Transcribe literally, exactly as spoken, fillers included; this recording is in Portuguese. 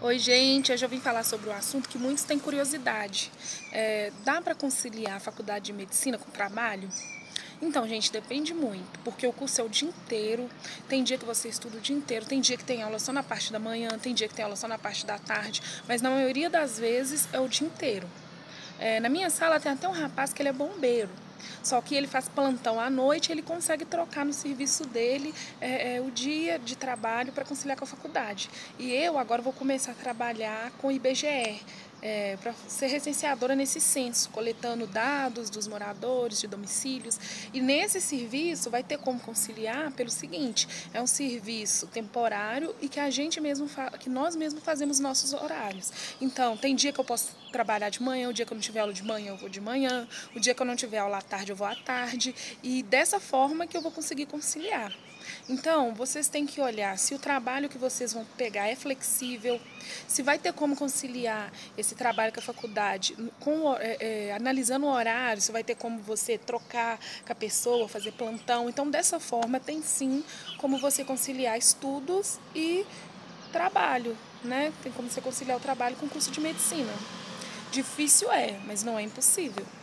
Oi, gente. Hoje eu vim falar sobre um assunto que muitos têm curiosidade. É, dá para conciliar a faculdade de medicina com o trabalho? Então, gente, depende muito, porque o curso é o dia inteiro. Tem dia que você estuda o dia inteiro, tem dia que tem aula só na parte da manhã, tem dia que tem aula só na parte da tarde, mas na maioria das vezes é o dia inteiro. É, na minha sala tem até um rapaz que ele é bombeiro. Só que ele faz plantão à noite, ele consegue trocar no serviço dele é, é, o dia de trabalho para conciliar com a faculdade. E eu agora vou começar a trabalhar com o I B G E, é, para ser recenseadora nesse censo, coletando dados dos moradores, de domicílios. E nesse serviço vai ter como conciliar pelo seguinte: é um serviço temporário e que a gente mesmo que nós mesmos fazemos nossos horários. Então, tem dia que eu posso trabalhar de manhã, o dia que eu não tiver aula de manhã, eu vou de manhã, o dia que eu não tiver aula à tarde, eu vou à tarde, e dessa forma que eu vou conseguir conciliar. Então, vocês têm que olhar se o trabalho que vocês vão pegar é flexível, se vai ter como conciliar esse trabalho com a faculdade, com, é, é, analisando o horário, se vai ter como você trocar com a pessoa, fazer plantão. Então, dessa forma, tem sim como você conciliar estudos e trabalho, né? Tem como você conciliar o trabalho com o curso de medicina. Difícil é, mas não é impossível.